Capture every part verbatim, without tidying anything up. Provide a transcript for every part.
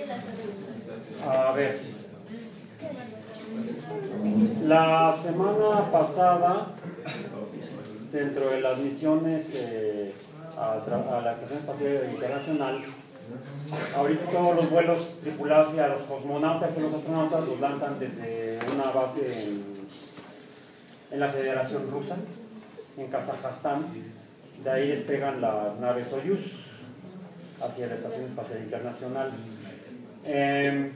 A ver, la semana pasada, dentro de las misiones eh, a, a la Estación Espacial Internacional, ahorita todos los vuelos tripulados y a los cosmonautas y los astronautas los lanzan desde una base en, en la Federación Rusa, en Kazajstán. De ahí despegan las naves Soyuz hacia la Estación Espacial Internacional. Eh,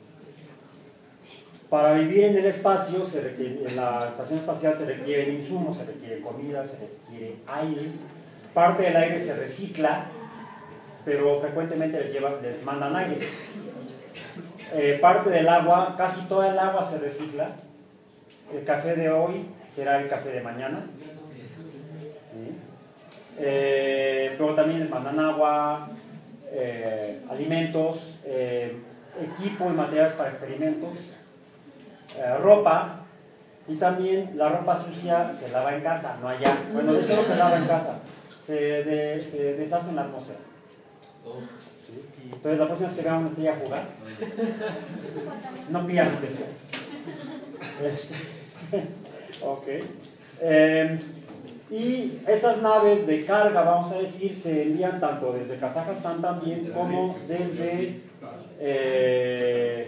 para vivir en el espacio, se requiere, en la estación espacial se requieren insumos, se requiere comida, se requiere aire. Parte del aire se recicla, pero frecuentemente les, lleva, les mandan aire. Eh, parte del agua, casi toda el agua se recicla. El café de hoy será el café de mañana. ¿Sí? Eh, pero también les mandan agua, eh, alimentos, eh, equipo y materiales para experimentos, eh, ropa, y también la ropa sucia se lava en casa, no allá. Bueno, de hecho no se lava en casa, se, de, se deshace en la atmósfera. ¿Sí? Entonces la próxima vez que vean una estrella fugaz, no pidan atención. Ok. Eh, y esas naves de carga, vamos a decir, se envían tanto desde Kazajstán también como desde eh,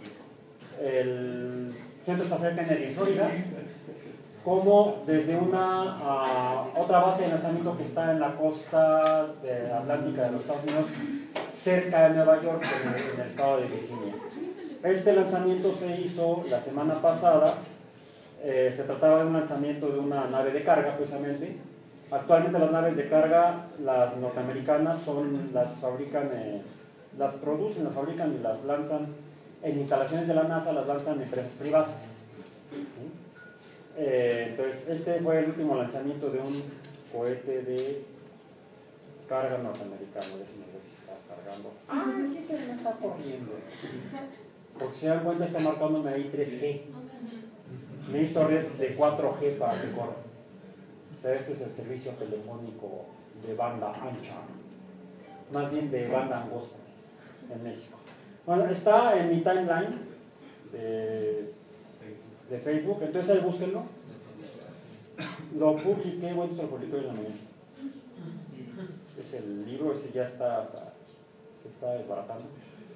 el Centro Espacial Kennedy en Florida, como desde una uh, otra base de lanzamiento que está en la costa de atlántica de los Estados Unidos, cerca de Nueva York, en el, en el estado de Virginia. Este lanzamiento se hizo la semana pasada. Eh, se trataba de un lanzamiento de una nave de carga, precisamente. Actualmente las naves de carga, las norteamericanas, son, las fabrican, eh, las producen, las fabrican y las lanzan en instalaciones de la NASA, las lanzan en empresas privadas. ¿Sí? Eh, entonces, este fue el último lanzamiento de un cohete de carga norteamericano. Déjenme ver si está cargando. Ah, ¿qué que me está corriendo? Porque si se dan cuenta, está marcándome ahí tres G. Necesito red de cuatro G para que corra. O sea, este es el servicio telefónico de banda ancha, más bien de banda angosta en México. Bueno, está en mi timeline de, de Facebook, entonces ahí búsquenlo. Lo publiqué, bueno, se lo publiqué en la mañana. Es el libro, ese ya está, hasta, se está desbaratando.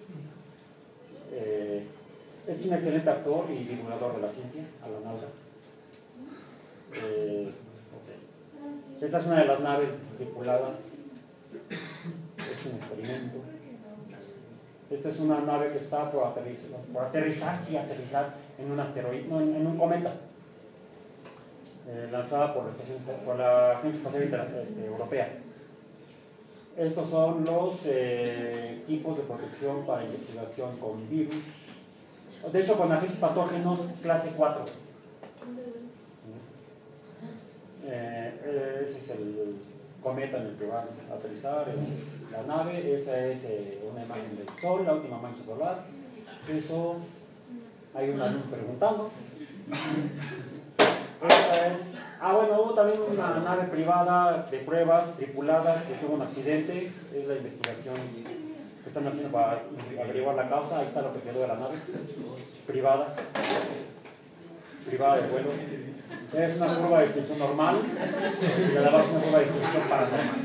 Eh, Es un excelente actor y divulgador de la ciencia, Alan Alda. Eh, okay. Esta es una de las naves tripuladas. Es un experimento. Esta es una nave que está por aterrizar, por aterrizar, sí, aterrizar en un asteroide, no, en, en un cometa, eh, lanzada por la, estación, por la Agencia Espacial este, Europea. Estos son los eh, equipos de protección para investigación con virus. De hecho, con agentes patógenos clase cuatro. Eh, ese es el cometa en el que va a aterrizar la nave. Esa es eh, una imagen del Sol, la última mancha solar. Eso, hay un alumno preguntando. Esta es, ah, bueno, hubo también una nave privada de pruebas tripulada que tuvo un accidente. Es la investigación que están haciendo para averiguar la causa. Ahí está lo que quedó de la nave privada privada de vuelo. Es una curva de distribución normal y de la base es una curva de distribución paranormal.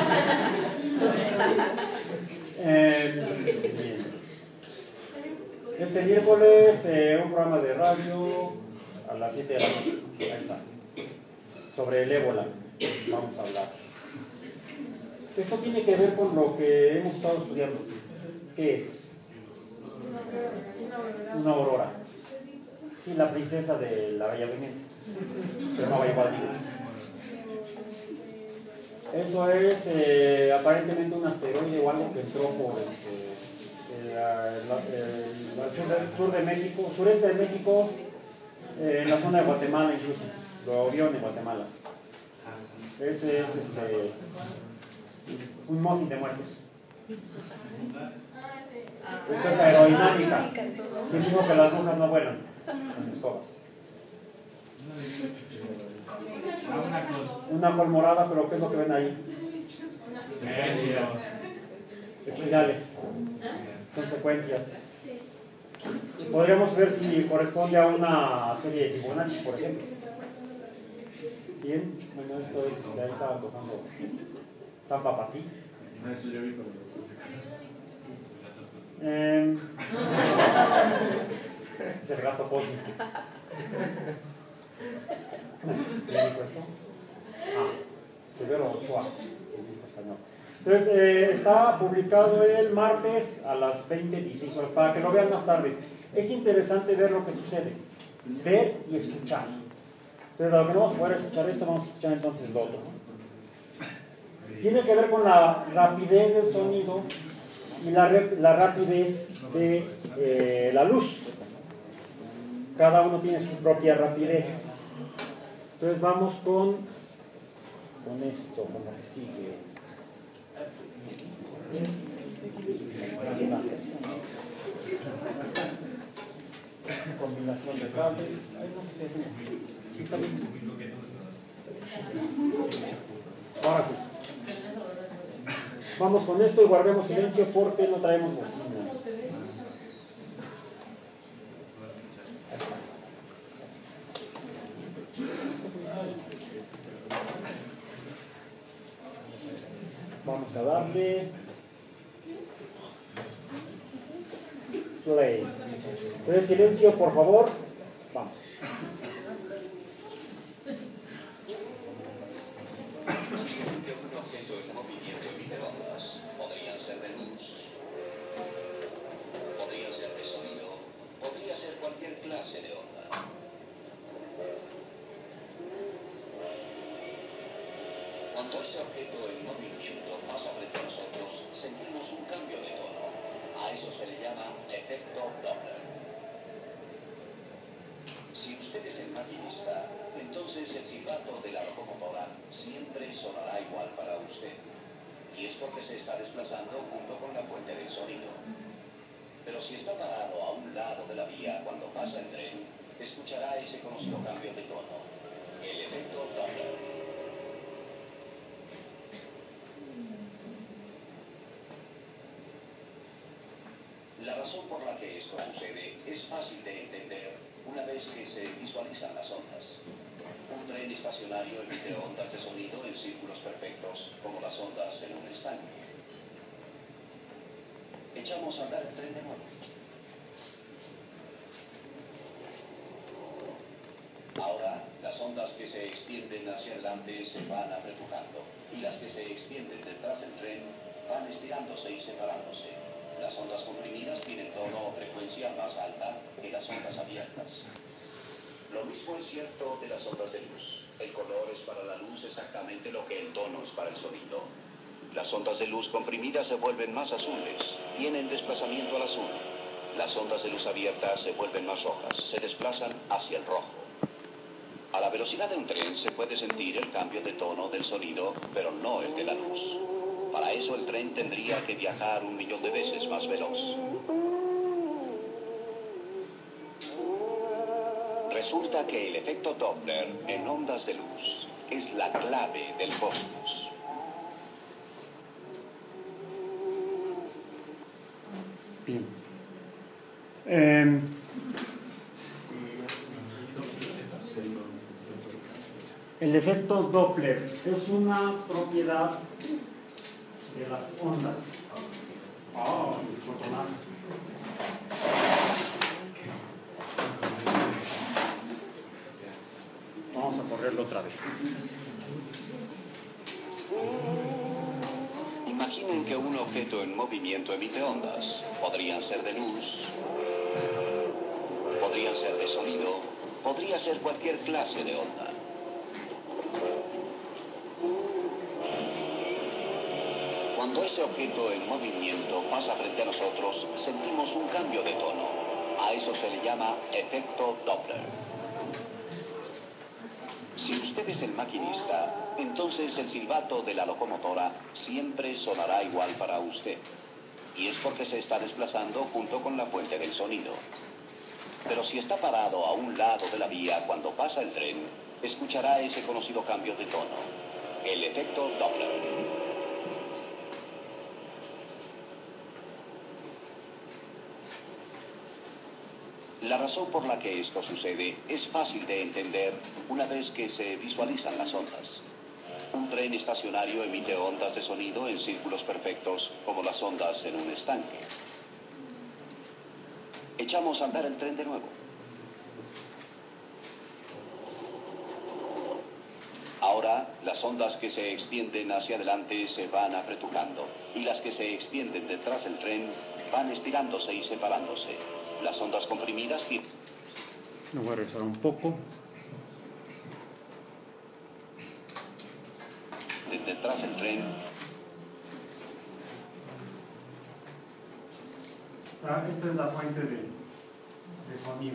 Eh, bien. Este miércoles eh, un programa de radio a las siete de la noche. Ahí está. Sobre el ébola vamos a hablar. Esto tiene que ver con lo que hemos estado estudiando. ¿Qué es? Una aurora. Sí, la princesa de la Bella Durmiente. Se llamaba igual. Eso es eh, aparentemente un asteroide o algo que entró por este, eh, la, eh, el sur, de, sur de México, sureste de México, eh, en la zona de Guatemala incluso. Lo vieron en Guatemala. Ese es este, un muffin de muertos. Esto es aerodinámica. ¿Quién dijo que las brujas no vuelan con escobas? Una col morada, pero ¿qué es lo que ven ahí? Espirales. Son secuencias. Podríamos ver si corresponde a una serie de Fibonacci, por ejemplo. Bien, bueno, esto es, ya estaba tocando Zampa para ti. Ah, eso yo vi cuando lo puse. Eh, es el gato cósmico. ¿Quién dijo esto? Ah, Severo Ochoa, científico español. Entonces, eh, está publicado el martes a las veinte dieciséis horas, para que lo vean más tarde. Es interesante ver lo que sucede, ver y escuchar. Entonces, a lo que no vamos a poder escuchar esto, vamos a escuchar entonces lo otro, ¿no? Tiene que ver con la rapidez del sonido y la, la rapidez de eh, la luz. Cada uno tiene su propia rapidez. Entonces vamos con, con esto, con lo que sigue. Combinación de cables. Ay, no, ¿qué estoy haciendo? Sí, está bien. Ahora sí. Vamos con esto y guardemos silencio porque no traemos bocinas. Vamos a darle play. Entonces, silencio, por favor. Vamos. Podrían ser de luz, podrían ser de sonido, podría ser cualquier clase de onda. Cuando ese objeto en movimiento pasa frente a nosotros, sentimos un cambio de tono. A eso se le llama efecto Doppler. Si usted es el maquinista, entonces el silbato de la locomotora siempre sonará igual para usted. Y es porque se está desplazando junto con la fuente del sonido. Pero si está parado a un lado de la vía cuando pasa el tren, escuchará ese conocido cambio de tono, el efecto Doppler. La razón por la que esto sucede es fácil de entender una vez que se visualizan las ondas. Un tren estacionario emite ondas de sonido en círculos perfectos, como las ondas en un estanque. Echamos a andar el tren de nuevo. Ahora, las ondas que se extienden hacia adelante se van apretujando, y las que se extienden detrás del tren van estirándose y separándose. Las ondas comprimidas tienen tono o frecuencia más alta que las ondas abiertas. Lo mismo es cierto de las ondas de luz. El color es para la luz exactamente lo que el tono es para el sonido. Las ondas de luz comprimidas se vuelven más azules, tienen desplazamiento al azul. Las ondas de luz abiertas se vuelven más rojas, se desplazan hacia el rojo. A la velocidad de un tren se puede sentir el cambio de tono del sonido, pero no el de la luz. Para eso el tren tendría que viajar un millón de veces más veloz. Resulta que el efecto Doppler en ondas de luz es la clave del cosmos. Bien. Eh, el efecto Doppler es una propiedad de las ondas. Oh, el fotonazo. Vamos a correrlo otra vez. Imaginen que un objeto en movimiento emite ondas. Podrían ser de luz, podrían ser de sonido, podría ser cualquier clase de onda. Cuando ese objeto en movimiento pasa frente a nosotros, sentimos un cambio de tono. A eso se le llama efecto Doppler. Si usted es el maquinista, entonces el silbato de la locomotora siempre sonará igual para usted. Y es porque se está desplazando junto con la fuente del sonido. Pero si está parado a un lado de la vía cuando pasa el tren, escuchará ese conocido cambio de tono, el efecto Doppler. La razón por la que esto sucede es fácil de entender una vez que se visualizan las ondas. Un tren estacionario emite ondas de sonido en círculos perfectos, como las ondas en un estanque. Echamos a andar el tren de nuevo. Ahora, las ondas que se extienden hacia adelante se van apretujando, y las que se extienden detrás del tren van estirándose y separándose. Las ondas comprimidas tienen... Me voy a regresar un poco. Detrás del tren. Ah, esta es la fuente de, de sonido.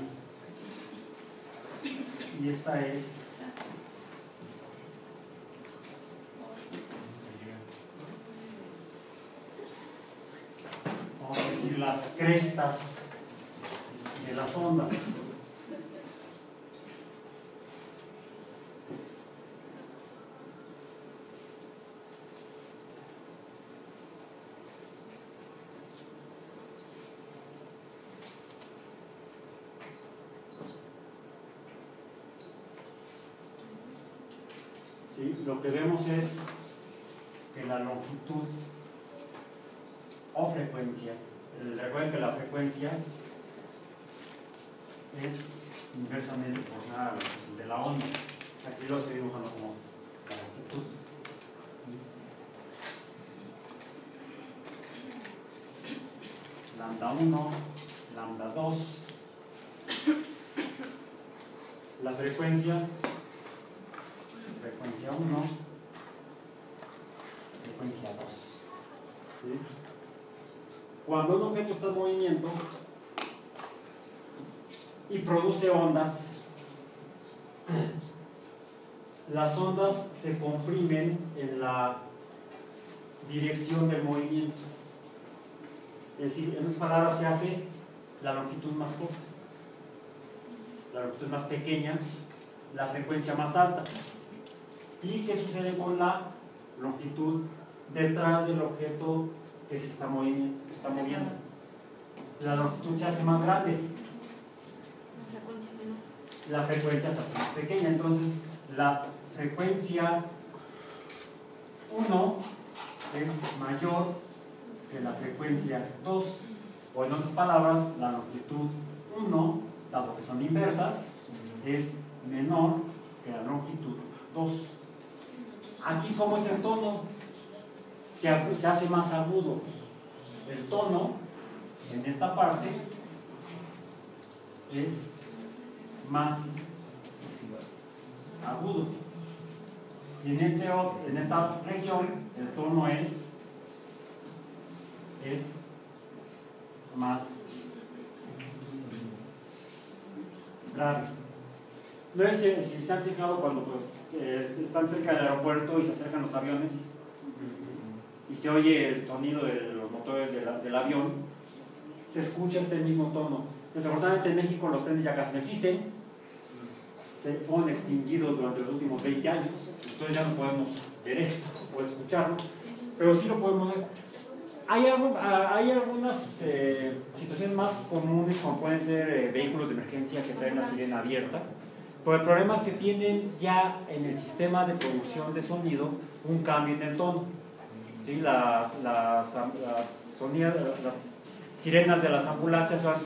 Y esta es vamos a decir las crestas de las ondas. ¿Sí? Lo que vemos es que la longitud o frecuencia, recuerden que la frecuencia es inversamente proporcional a la longitud de la onda. Aquí lo estoy dibujando como la longitud. Lambda uno, lambda dos. La frecuencia frecuencia uno, frecuencia dos. ¿Sí? Cuando un objeto está en movimiento y produce ondas, las ondas se comprimen en la dirección del movimiento. Es decir, en otras palabras, se hace la longitud más corta, la longitud más pequeña, la frecuencia más alta. ¿Y qué sucede con la longitud detrás del objeto que se está moviendo? Que está moviendo? La longitud se hace más grande, la frecuencia se hace más pequeña. Entonces, la frecuencia uno es mayor que la frecuencia dos. O en otras palabras, la longitud uno, dado que son inversas, es menor que la longitud dos. Aquí, ¿cómo es el tono? Se, se hace más agudo. El tono, en esta parte, es más agudo. Y en, este, en esta región, el tono es, es más grave. No sé si se han fijado cuando eh, están cerca del aeropuerto y se acercan los aviones y se oye el sonido de los motores de la, del avión, se escucha este mismo tono. Desafortunadamente en México los trenes ya casi no existen, se fueron extinguidos durante los últimos veinte años, entonces ya no podemos ver esto o escucharlo, pero sí lo podemos ver. Hay, algo, hay algunas eh, situaciones más comunes, como pueden ser eh, vehículos de emergencia que traen la sirena abierta, pero el problema es que tienen ya en el sistema de producción de sonido un cambio en el tono. ¿Sí? Las, las, las, sonidas, las sirenas de las ambulancias son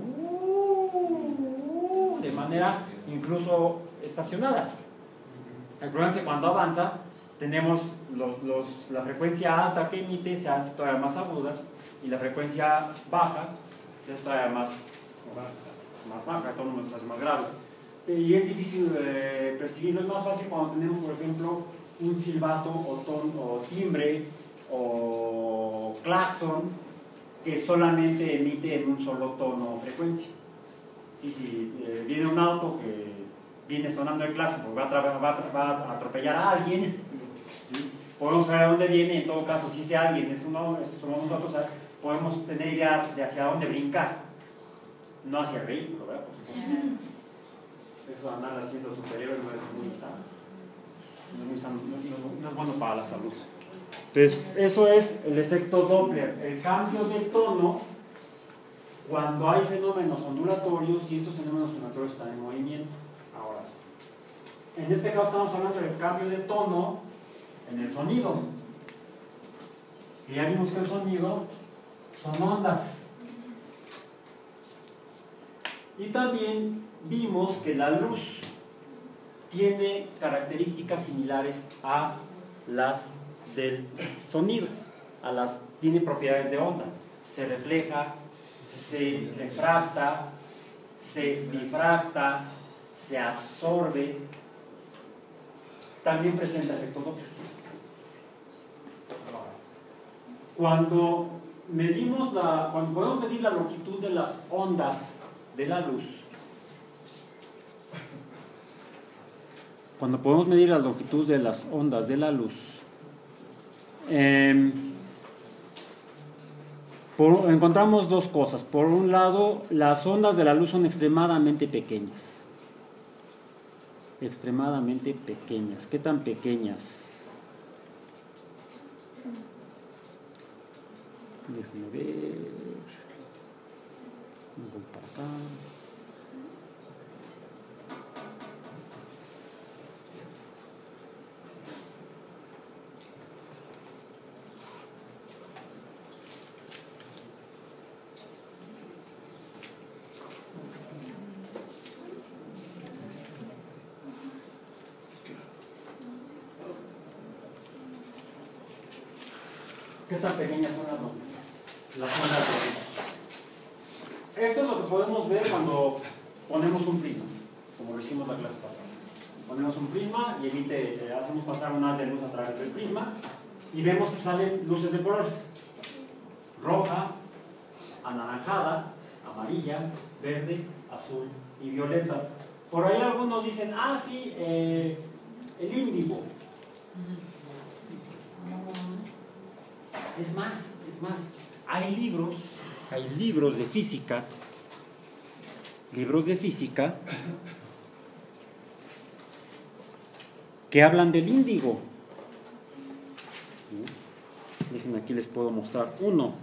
uh, de manera incluso estacionada. El problema es que cuando avanza tenemos los, los, la frecuencia alta que emite se hace todavía más aguda y la frecuencia baja se hace todavía más, más baja, el tono se hace más grave. Y es difícil eh, percibirlo. Es más fácil cuando tenemos, por ejemplo, un silbato o, ton, o timbre o claxon que solamente emite en un solo tono o frecuencia. Y si eh, viene un auto que viene sonando el claxon porque va a, va a, va a atropellar a alguien, ¿sí? Podemos saber a dónde viene. En todo caso, si ese alguien es uno, somos nosotros, podemos tener idea de hacia dónde brincar, no hacia el vehículo, ¿verdad? Por supuesto. Eso de andar haciendo superiores no es muy sano, no es, muy sano, no, no es bueno para la salud. Entonces, eso es el efecto Doppler. El cambio de tono cuando hay fenómenos ondulatorios y estos fenómenos ondulatorios están en movimiento. Ahora, en este caso estamos hablando del cambio de tono en el sonido. Y ya vimos que el sonido son ondas. Y también vimos que la luz tiene características similares a las del sonido, a las, tiene propiedades de onda. Se refleja, se refracta, se difracta, se absorbe, también presenta efecto Doppler. Cuando medimos la, cuando podemos medir la longitud de las ondas de la luz, cuando podemos medir la longitud de las ondas de la luz, eh, por, encontramos dos cosas. Por un lado, las ondas de la luz son extremadamente pequeñas. Extremadamente pequeñas. ¿Qué tan pequeñas? Déjame ver. Voy para acá. ¿Qué tan pequeñas son las ondas? Las ondas de luz. Esto es lo que podemos ver cuando ponemos un prisma, como lo hicimos la clase pasada. Ponemos un prisma y evite, eh, hacemos pasar un haz de luz a través del prisma y vemos que salen luces de colores: roja, anaranjada, amarilla, verde, azul y violeta. Por ahí algunos dicen, ah, sí, eh, el índigo. Es más, es más, hay libros, hay libros de física, libros de física que hablan del índigo. Déjenme, aquí les puedo mostrar uno.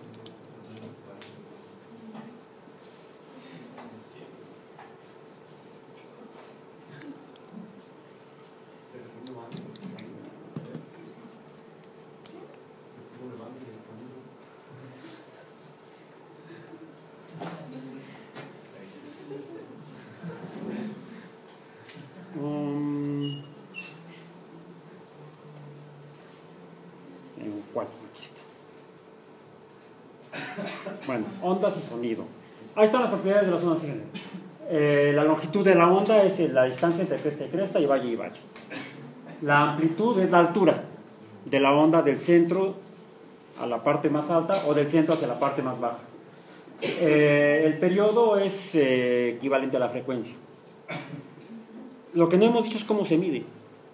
¿Cuál? Aquí está. Bueno, ondas y sonido. Ahí están las propiedades de las ondas. Fíjense. Eh, la longitud de la onda es la distancia entre cresta y cresta y valle y valle. La amplitud es la altura de la onda del centro a la parte más alta o del centro hacia la parte más baja. Eh, el periodo es eh, equivalente a la frecuencia. Lo que no hemos dicho es cómo se mide.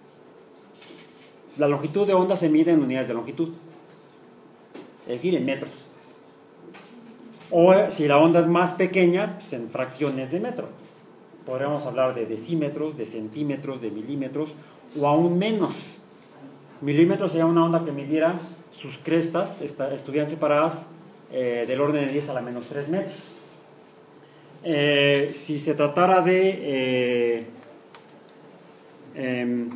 La longitud de onda se mide en unidades de longitud, es decir, en metros. O si la onda es más pequeña, pues en fracciones de metro. Podríamos hablar de decímetros, de centímetros, de milímetros, o aún menos. Milímetros sería una onda que midiera sus crestas, estuvieran separadas eh, del orden de diez a la menos tres metros. Eh, si se tratara de eh, eh,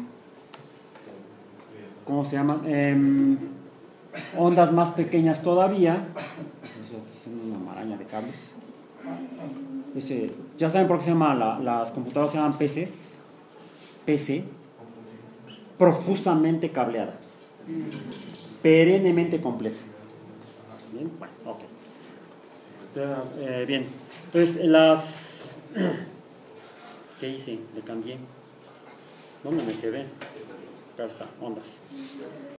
¿cómo se llama? Eh, ondas más pequeñas todavía. Es una maraña de cables. Ese, ya saben por qué se llama la, las computadoras se llaman P Cs. P C. Profusamente cableada. Perennemente compleja. Bien, bueno, ok. Eh, bien, entonces las. ¿Qué hice? Le cambié. ¿Dónde me quedé? Acá está, ondas.